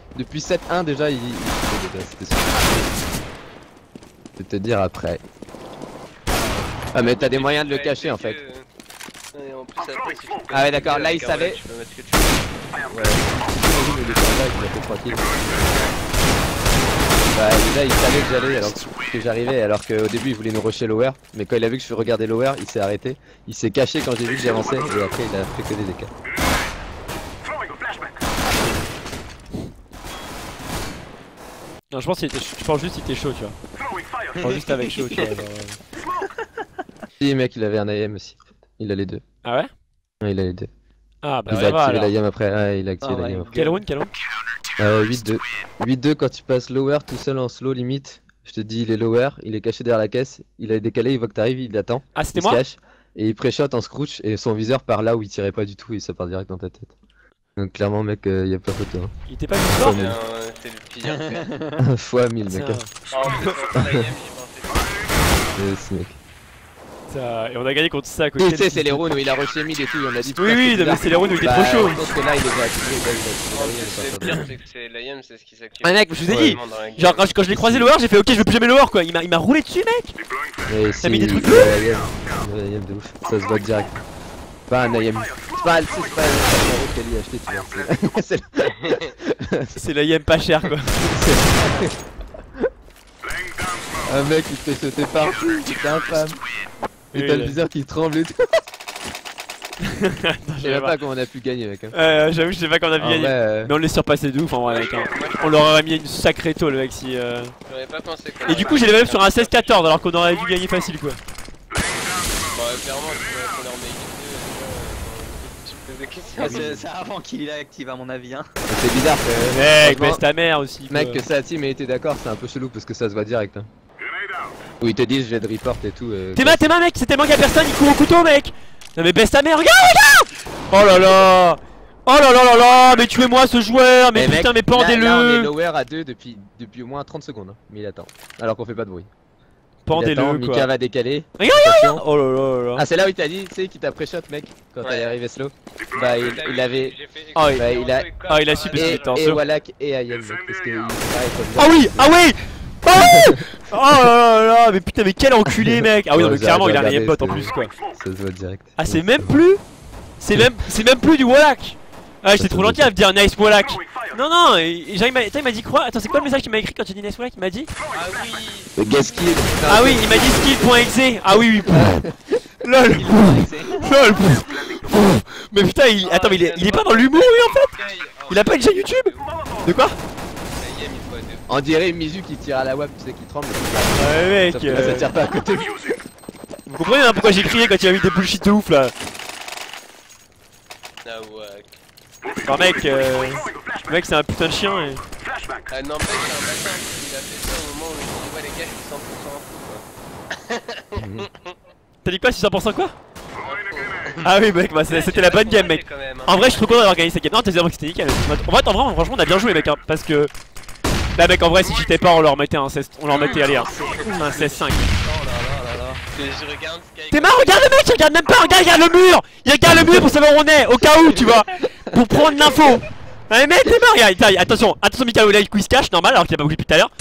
Depuis 7-1 déjà, c'était sûr. Je vais te dire après. Ah mais t'as des moyens de le cacher en fait. Et en plus, après, si tu peux Ah ouais d'accord, mettre là il la savait. tu peux mettre ce que tu veux. Ouais. Imagine, il était là, il était tranquille. Bah là il savait que j'allais alors que j'arrivais, alors qu'au début il voulait nous rusher lower, mais quand il a vu que je regardais lower, il s'est arrêté. Il s'est caché quand j'ai vu que j'avançais et après il a fait que des écarts. Non, je pense juste qu'il était chaud, tu vois. Je pense juste avec chaud, tu vois. Genre... Si mec, il avait un AM aussi. Il a les deux. Ah ouais? Ouais, il a les deux. Ah bah il ça a va activé alors. la YAM après. Ah, il a activé la YAM après. Quel round? 8-2. 8-2 quand tu passes lower tout seul en slow limite. Je te dis, il est lower, il est caché derrière la caisse. Il a décalé, il voit que t'arrives, il attend. Ah c'était Il se moi? cache, et il pré-shot en scrooch et son viseur part là où il tirait pas du tout et ça part direct dans ta tête. Donc clairement mec, y a pas photo. Hein. Il était pas du sport? C'est le pire. Fois 1000 mec. Si mec. Et on a gagné contre ça à côté. Tu sais, c'est les rounds où il a rushé mid et tout, on a dit. Oui, mais c'est les rounds où il était trop chaud. Je pense que là il les a activés, Le pire, c'est que c'est l'IM, c'est ce qui s'active. Ah mec, je vous ai dit, genre quand je l'ai croisé lower, j'ai fait ok, je veux plus jamais lower quoi. Il m'a roulé dessus, mec. T'as mis des trucs de ouf, ça se voit direct. Pas un IM. C'est pas un euro qu'elle y a acheté, tu vois. C'est l'IM pas cher quoi. Un mec il te fait sauter partout, c'est infâme. Et t'as le viseur qui tremble et tout. Je sais pas comment on a pu gagner mec. J'avoue, je sais pas quand on a pu gagner. Mais on les surpassé de ouf en vrai mec. On leur aurait mis une sacrée tôle mec si. J'aurais pas pensé. Et du coup, j'ai les mêmes sur un 16-14 alors qu'on aurait dû gagner facile quoi. Bah, clairement, tu vois qu'on leur met c'est avant qu'il active à mon avis hein. C'est bizarre que... Mec, baisse ta mère aussi quoi. Mec, que sa team ait été d'accord, c'est un peu chelou parce que ça se voit direct hein. Où ils te disent je vais de report et tout. T'es ma mec, c'est tellement qu'il y a personne, il court au couteau mec. Non mais baisse ta mère, regarde. Oh là là. Oh là là là là, mais tuez-moi ce joueur, mais putain, mais pendez-le. Là on est lower à 2 depuis au moins 30 secondes hein. Mais il attend. Alors qu'on fait pas de bruit. Pendez-le quoi. Mika va décaler. Regarde. Oh là là là. Ah c'est là où il t'a dit, tu sais, qu'il t'a pré-shot mec. Quand t'es arrivé slow. Bah il avait... Oh il a su parce qu'il était en slow. Et Wallach et Ayem mec. Parce que... Ah oui. Ah oui. Oh là là, mais putain, mais quel enculé mec. Ah oui, non mais clairement il a un bot en plus quoi. Ça se voit direct. Ah c'est même plus. C'est même plus du Wallach. Ah j'étais trop gentil à me dire nice Wallach. Non non, il m'a dit quoi? Attends, c'est quoi le message qu'il m'a écrit quand tu dis nice Wallach? Il m'a dit ah oui. Le gaskill. Ah oui, il m'a dit skill.exe. Ah oui oui. LOL. LOL. Mais putain, attends, mais il est pas dans l'humour lui en fait. Il a pas une chaîne YouTube. De quoi? On dirait Mizu qui tire à la WAP, tu sais, qui tremble. Ouais mec, ça tire pas à côté. Vous comprenez hein, pourquoi j'ai crié quand il a mis des bullshit de ouf là. Ah ouais. Enfin mec, le mec c'est un putain de chien et... Ah non, mec, c'est un bâtard, il a fait ça au moment où je dis ouais les gars, je suis 100% en fou quoi. T'as dit quoi, 600% quoi? Ah oui mec, bah c'était la bonne game mec. En vrai je suis trop content d'avoir gagné cette game. Non t'es vraiment que c'était nickel. En vrai franchement on a bien joué mec hein, parce que... Là mec en vrai si j'étais pas on leur mettait un 16, on leur mettait allez un 16-5. T'es marre, regarde le mec, il regarde même pas, regarde le mur. Il regarde le mur pour savoir où on est, au cas où tu vois. Pour prendre l'info. Allez mec t'es marre, regarde, attention Mikael là il quiz cash normal alors qu'il a pas bougé depuis tout à l'heure.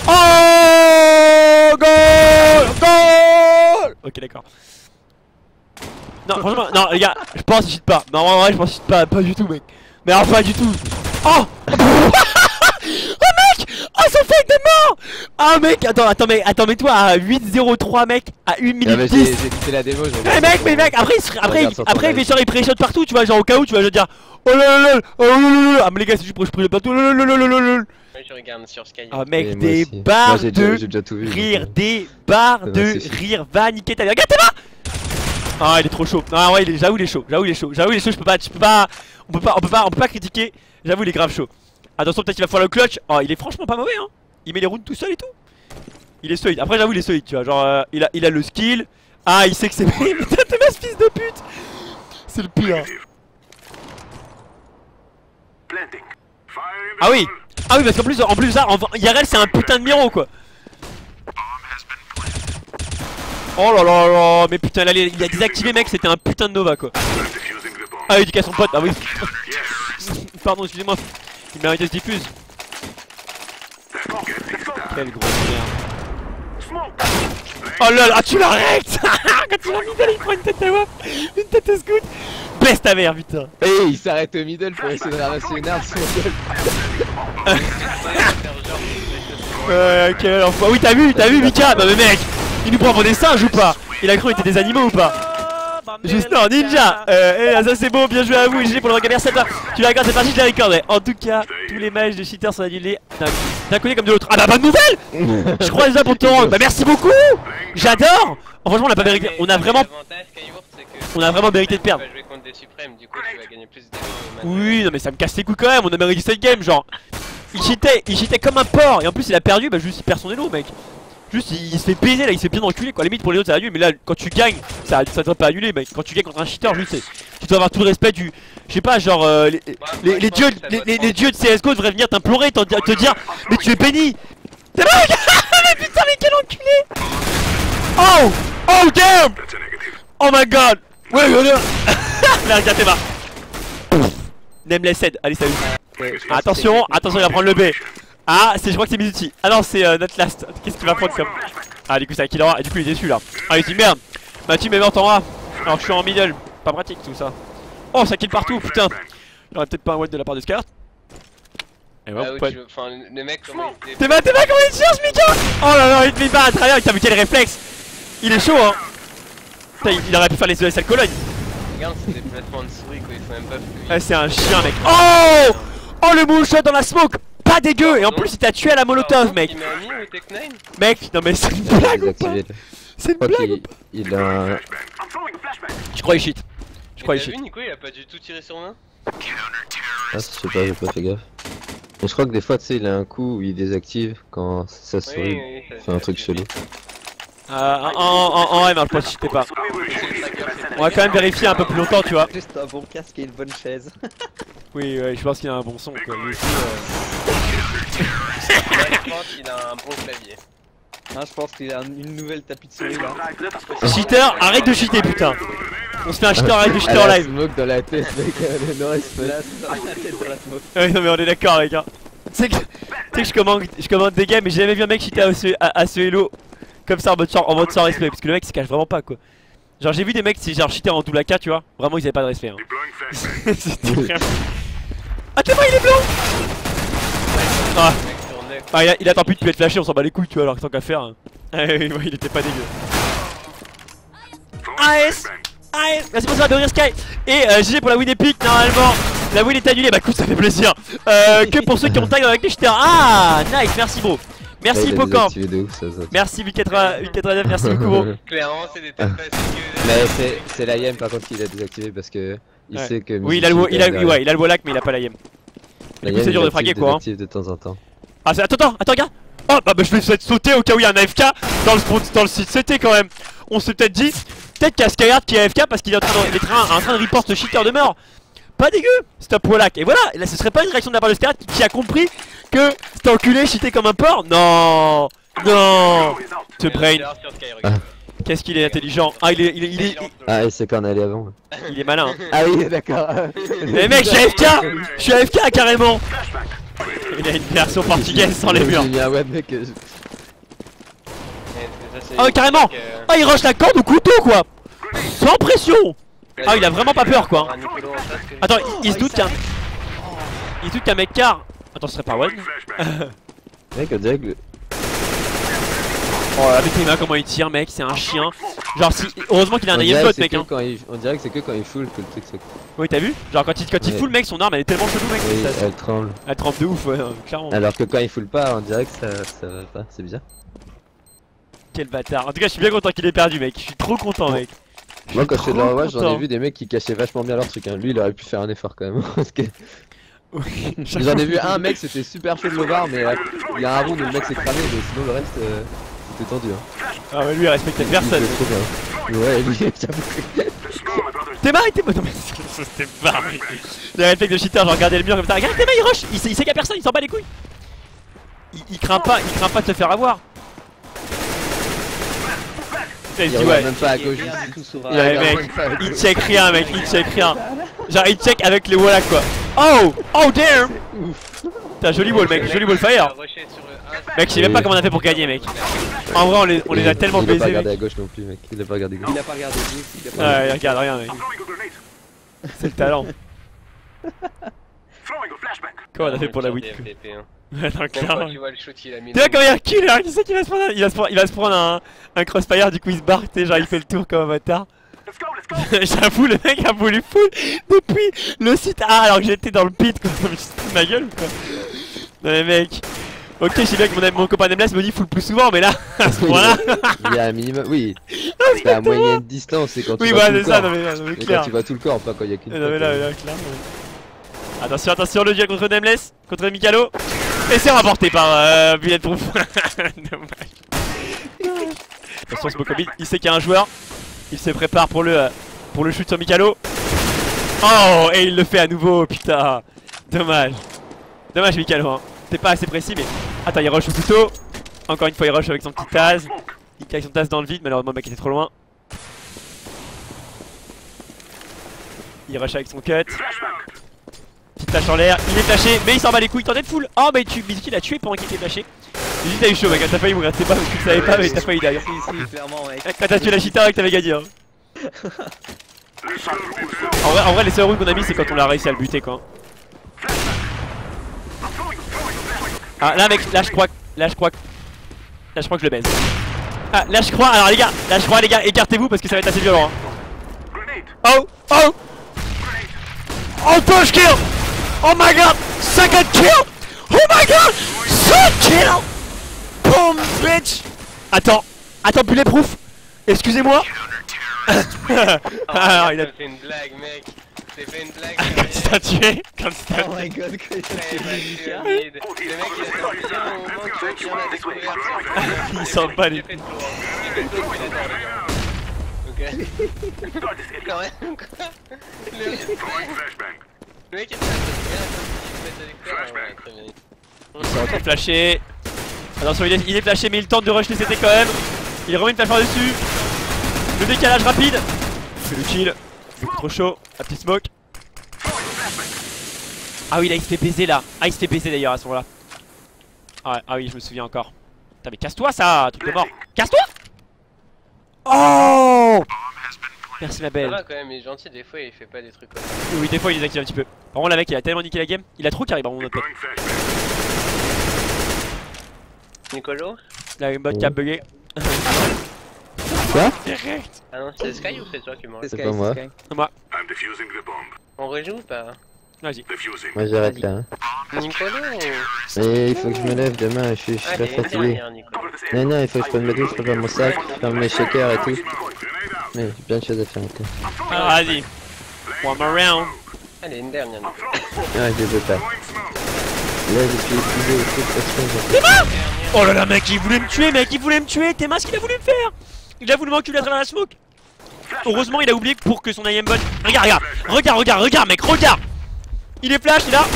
Oh goal. Ok d'accord. Non franchement, non les gars, je pense que je cheat pas. Non en vrai je pense que je cheat pas du tout mec. Mais alors pas du tout. Oh. Oh mec. Oh son fake de mort. Ah mec, attends mais toi à 8-0-3 mec, à 1 minute 10. J'ai quitté la démo, mais mec, après il fait genre il pré-shot partout, tu vois, genre au cas où tu vas dire oh lol, oh lol. Ah mais les gars c'est juste pour que je prenne partout, lol. Je regarde sur Sky. Ah mec, des barres de rire, des barres de rire, va niquer ta vie. Regarde t'es là. Ah il est trop chaud. Ah ouais, j'avoue il est chaud, je peux pas, on peut pas critiquer. J'avoue il est grave chaud. Attention peut-être qu'il va falloir le clutch. Oh il est franchement pas mauvais hein. Il met les rounds tout seul et tout. Il est solide. Après j'avoue il est solide tu vois. Genre il a le skill. Ah il sait que c'est... Putain t'es ma fils de pute. C'est le pire. Ah oui parce qu'en plus ça en IRL c'est un putain de miro quoi. Oh là là là. Mais putain là il a désactivé mec. C'était un putain de Nova quoi. Ah il dit qu'à son pote. Ah oui. Pardon excusez-moi. Il m'a arrêté se diffuse. Quel gros merde. Oh lol, ah tu l'arrêtes. Quand il va middle, il prend une tête à wap, une tête à scout. Baisse ta mère, putain. Et il s'arrête au middle pour essayer de ramasser une arme sur le Ouais, quel enfoiré. Oui, t'as vu, Mika? Non mais mec, il nous prend pour des singes ou pas? Il a cru qu'on était des animaux ou pas? Justin Ninja, ça c'est bon, bien joué à vous, GG pour le regard, merci à toi. Tu la regardes, c'est parti, je la recorde. En tout cas, tous les matchs de cheaters sont annulés d'un côté comme de l'autre. Ah bah bonne nouvelle. Je crois déjà pour ton rang. Bah merci beaucoup. J'adore. Franchement on a pas mérité, on a vraiment mérité de perdre. Oui non mais ça me casse les couilles quand même, on a mérité cette game genre. Il cheatait comme un porc et en plus il a perdu, bah juste il perd son elo mec. Juste il se fait baiser là, il se fait bien enculer quoi. Limite pour les autres ça annule, mais là quand tu gagnes ça devrait pas annuler mec. Quand tu gagnes contre un cheater juste tu dois avoir tout le respect du... Je sais pas genre les dieux de CSGO devraient venir t'implorer, te dire mais tu es béni. Mais putain mais quel enculé. Oh damn. Oh my god. Ouais là regarde t'es marre. Nameless head, allez salut. Attention, il va prendre le B. Ah, je crois que c'est Mizuti. Ah non, c'est Notlast. Qu'est-ce qu'il va prendre comme... Ah, du coup, c'est un killer. Et du coup, il est déçu là. Ah, il dit merde. Ma team est morte en A. Alors que je suis en middle. Pas pratique tout ça. Oh, ça kill partout, putain. Il y aurait peut-être pas un one de la part de Skyheart. Et ouais, enfin, le mec, comment il... T'es mal, comment il cherche, Mika. Oh là là, il te met pas à travers. T'as vu quel réflexe. Il est chaud, hein. Putain, il aurait pu faire les ESL Cologne. Regarde, c'est des placements de souris quoi, il faut même pas fouiller. Ouais, c'est un chien, mec. Oh, le moonshot dans la smoke. Pas dégueu, et en plus il t'a tué à la molotov mec. Mec, non mais c'est une blague ou pas? C'est une blague ou pas? Il a... Je crois il cheat. Je crois il cheat. Nico il a pas du tout tiré sur main. Ah je sais pas, j'ai pas fait gaffe. Mais je crois que des fois tu sais il a un coup où il désactive quand ça sourit. Fait un truc chelou. En M, je pense que cheatais pas. On va quand même vérifier un peu plus longtemps tu vois. Juste un bon casque et une bonne chaise. Oui, je pense qu'il a un bon son quoi. Lui aussi, je pense qu'il a un bon clavier. Ah, je pense qu'il a une nouvelle tapis de souris là. Cheater, arrête de cheater putain. On se fait un cheater, arrête de cheater en live. Smoke dans la tête mec, le respect. Ouais non mais on est d'accord mec hein. Tu sais que je commande des games mais j'ai jamais vu un mec cheater à ce hello comme ça en mode sans respect parce que le mec se cache vraiment pas quoi. Genre j'ai vu des mecs genre cheater en double AK tu vois, vraiment ils avaient pas de respect hein. C'était vraiment... Ah t'es moi il est blanc. Ah il attend plus de être flashé, on s'en bat les couilles tu vois alors que tant qu'à faire hein. Il était pas dégueu. AS merci pour ça de rire Sky. Et GG pour la win épique, normalement la win est annulée, bah écoute ça fait plaisir. Que pour ceux qui ont tag avec les cheaters. Ah nice, merci bro. Merci Hippocamp. Merci 889, merci beaucoup bro. Clairement c'est des têtes faciles. Mais c'est la YM par contre qu'il a désactivé parce que il sait que... Oui il a le wallhack mais il a pas la YM. Du coup c'est dur de fraguer quoi hein. De temps en temps. Ah attends regarde. Oh bah je vais peut-être sauter au cas où il y a un AFK dans le site CT quand même. On s'est peut-être dit, peut-être qu'il y a Skyheart qui est AFK parce qu'il est en train de report ce cheater de mort. Pas dégueu, stop wallhack. Et voilà, et là ce serait pas une réaction de la part de Skyheart qui a compris que cet enculé cheatait comme un porc. Non, ce brain. Qu'est-ce qu'il est intelligent. Ah il est... Ah il s'est qu'en allé avant. Il est malin hein. Ah oui d'accord. Mais mec je suis AFK carrément. Il a une version portugaise sans les murs. Oh carrément. Ah il rush la corde au couteau quoi. Sans pression. Ah il a vraiment pas peur quoi. Attends il se doute qu'un mec car. Attends ce serait pas one. Mec on dirait que... Oh avec les mains comment il tire mec, c'est un chien. Genre si... Heureusement qu'il a un aimbot mec hein. On dirait que c'est que quand il full que le truc se... Oui t'as vu? Genre quand il full mec son arme elle est tellement chelou mec. Oui, elle tremble. Elle tremble de ouf ouais clairement. Alors que quand il full pas on dirait que ça va pas, c'est bizarre. Quel bâtard. En tout cas je suis bien content qu'il ait perdu mec, je suis trop content mec. Moi quand je fais de l'Overwatch j'en ai vu des mecs qui cachaient vachement bien leur truc hein. Lui il aurait pu faire un effort quand même. Parce que... J'en ai vu un mec c'était super chaud de l'Ovar mais il y a un round où le mec s'est cramé mais sinon le reste c'était tendu hein. Ah mais lui il respectait personne. Ouais lui j'avoue. T'es marré, non mais c'était pas. Les réflexes de cheater, j'ai regardé le mur comme ça. Regarde t'es marré, il rush, il sait qu'il y a personne, il s'en bat les couilles. Il craint pas de se faire avoir. Il dit ouais. Même pas à gauche. Ouais mec, il check rien mec, il check rien. Genre il check avec les wallhack quoi. Oh damn. Putain, joli wall mec, joli wall fire. Mec, je sais même pas comment on a fait pour gagner mec. En vrai on les a tellement baisés. Il a pas regardé à gauche non plus mec, il a pas regardé gauche. Il a pas regardé gauche. Ouais, il regarde rien mec. C'est le talent. Comment on a fait pour la win? Ouais, non, clairement. Tu vois le shoot, il a mis. Tu vois comment il recule là, qui sait qu'il va se prendre il va se prendre un crossfire, du coup il se barre, tu sais, genre il fait le tour comme un bâtard. J'avoue, le mec a voulu full depuis le site A alors que j'étais dans le pit quoi. Je me suis dit ma gueule quoi. Non mais mec. Ok, je sais bien que mon copain Nameless me dit full plus souvent, mais là, à ce point-là. Il y a un minimum, oui. C'est à moyenne distance, c'est quand tu vois tout le corps. Oui, bah c'est ça, non mais clair. Quand tu vois tout le corps, pas quand il y a qu'une. Non mais là, clairement. Attention, attention, le duel contre Nameless, contre Mikalo. Et c'est remporté par Bulletproof. Dommage. Attention, Smokobit, il sait qu'il y a un joueur. Il se prépare pour le shoot sur Mikalo. Oh, et il le fait à nouveau, putain. Dommage. Dommage Mikalo, hein. T'es pas assez précis, mais. Attends, il rush au couteau. Encore une fois, il rush avec son petit Taz. Il cache son Taz dans le vide, malheureusement, le mec était trop loin. Il rush avec son cut. Petite flash en l'air, il est flashé, mais il s'en bat les couilles, il tentait de full. Oh, mais Mizuki l'a tué pendant qu'il était flashé. Mizuki t'as eu chaud, mec, t'as failli mourir, c'est pas parce que tu savais pas, mais t'as failli d'ailleurs. Quand t'as tué la cheetah, t'avais gagné. Hein. En vrai, les seuls rounds qu'on a mis, c'est quand on a réussi à le buter, quoi. Ah, là, mec, là, je crois que je le baise. Ah, là, je crois, alors les gars, écartez-vous parce que ça va être assez violent. Hein. Oh! Oh, push kill! Oh my god! Second kill! Oh my god! Third kill! Boom, bitch! Attends, Bulletproof! Excusez-moi! Ah, il a fait une blague, mec! T'as fait une blague! Quand il t'a tué! Oh my god, quand il t'a tué! Le mec, il a fait bien au moment que tu en as découvert ça! Il s'en bat les. Ok. Quand même, quoi. Le mec est très bien. Il s'est retrouvé flashé. Attention, il est flashé, mais il tente de rush les CT quand même. Il remet une flash par dessus. Le décalage rapide. Il fait le kill. Trop chaud. Un petit smoke. Ah oui, là il se fait baiser là. Ah, il se fait baiser d'ailleurs à ce moment-là. Ah oui, je me souviens encore. Putain, mais casse-toi ça, truc de mort. Casse-toi! Oh! Merci ma belle. Ça va quand même, il est gentil, des fois il fait pas des trucs comme ça. Oui, des fois il désactive un petit peu. Par contre, là, mec, il a tellement niqué la game. Il a trop carré, par mon autre pote. Nicolo? La game bot qui a bugué. Quoi? Ah non, c'est Sky ou c'est toi qui m'en C'est pas moi. C'est moi. On rejoue ou pas? Vas-y. Moi j'arrête là. Nicolo ou... Mais il faut que je me lève demain, je suis très fatigué. Non, il faut que je prenne ma douche, je prépare mon sac, je ferme mes shakers et tout. Mais j'ai plein de choses à faire encore. Alors vas-y. One more round. Allez, une dernière. Ah, je veux pas. Là je suis épuisé au truc parce que T'es mort! Oh là là, mec, il voulait me tuer, mec, il voulait me tuer. T'es ce qu'il a voulu me faire. Il a voulu m'enculer à travers la smoke. Heureusement, il a oublié pour que son aimbot. Regarde, mec, regarde. Il est flash, il a.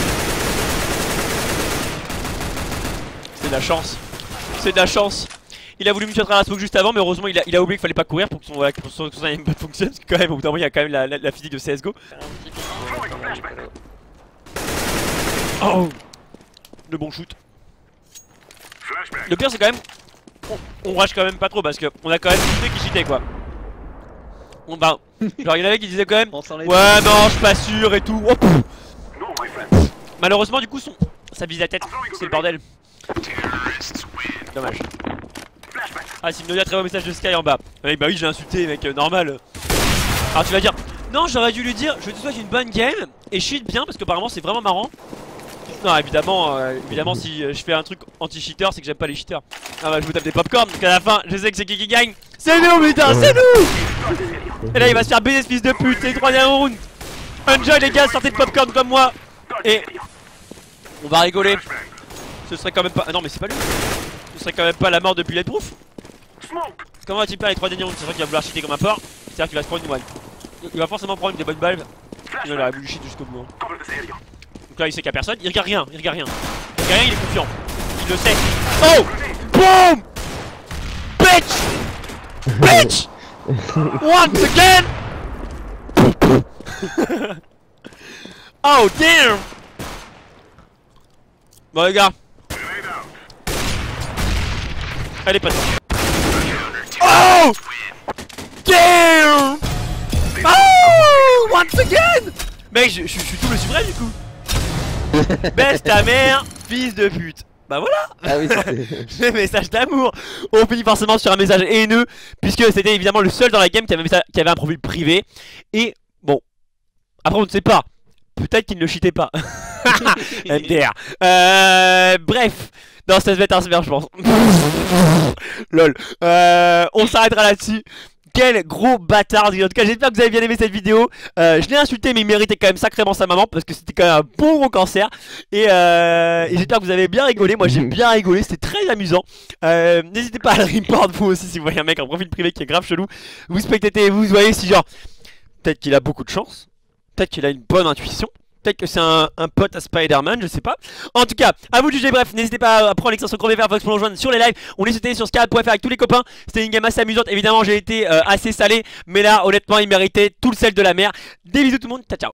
C'est de la chance. C'est de la chance. Il a voulu me tuer à travers la smoke juste avant, mais heureusement il a oublié qu'il fallait pas courir pour que son aimbot fonctionne. Parce que quand même, au bout d'un moment, il y a quand même la physique de CSGO. Oh! Le bon shoot. Le pire, c'est quand même. On rush quand même pas trop parce qu'on a quand même tout qui cheatait quoi. Bah, genre il y en avait qui disaient quand même. Ouais, non, je suis pas sûr et tout. Oh, malheureusement, du coup, ça vise la tête. C'est le bordel. Dommage. Ah, s'il me donne un très bon message de Sky en bas. Ouais, bah oui, j'ai insulté, mec, normal. Alors tu vas dire, non, j'aurais dû lui dire, je te souhaite une bonne game et cheat bien parce que apparemment c'est vraiment marrant. Non, évidemment, si je fais un truc anti-cheater, c'est que j'aime pas les cheaters. Ah bah, je vous tape des popcorn, donc à la fin, je sais que c'est qui gagne. C'est nous, putain, c'est nous! Et là, il va se faire baiser ce fils de pute, c'est le troisième round. Enjoy, les gars, sortez de popcorn comme moi. Et on va rigoler. Ce serait quand même pas. Ah non, mais c'est pas lui. Ce serait quand même pas la mort de Bulletproof. Comment va-t-il perdre les 3 derniers rounds? C'est vrai qu'il va vouloir cheater comme un porc. C'est-à-dire qu'il va se prendre une one. Il va forcément prendre une des bonnes balles. Il aurait voulu cheat jusqu'au bout. Donc là il sait qu'il y a personne, il regarde rien, il est confiant. Il le sait. Oh! Boom! Bitch! Once again! Oh damn! Bon les gars. Allez pas. Oh damn. Oh once again. Mec je suis double suprême du coup. Baisse ta mère, fils de pute. Bah voilà. Ah oui, c'était... Le message d'amour. On finit forcément sur un message haineux, puisque c'était évidemment le seul dans la game qui avait un profil privé. Et bon, après on ne sait pas. Peut-être qu'il ne cheatait pas. MDR. Bref. Non, ça devait être un smer, je pense. Lol. On s'arrêtera là-dessus. Quel gros bâtard. En tout cas, j'espère que vous avez bien aimé cette vidéo. Je l'ai insulté, mais il méritait quand même sacrément sa maman, parce que c'était quand même un bon gros cancer. Et j'espère que vous avez bien rigolé. Moi, j'ai bien rigolé. C'était très amusant. N'hésitez pas à le report vous aussi si vous voyez un mec en profil privé qui est grave chelou. Vous spectatez, vous voyez si genre peut-être qu'il a beaucoup de chance. Peut-être qu'il a une bonne intuition. Peut-être que c'est un pote à Spider-Man, je sais pas. En tout cas, à vous de juger. Bref, n'hésitez pas à prendre l'extension Firefox pour nous rejoindre sur les lives. On est sauté sur Skype.fr avec tous les copains. C'était une game assez amusante. Évidemment, j'ai été assez salé. Mais là, honnêtement, il méritait tout le sel de la mer. Des bisous tout le monde. Ciao, ciao.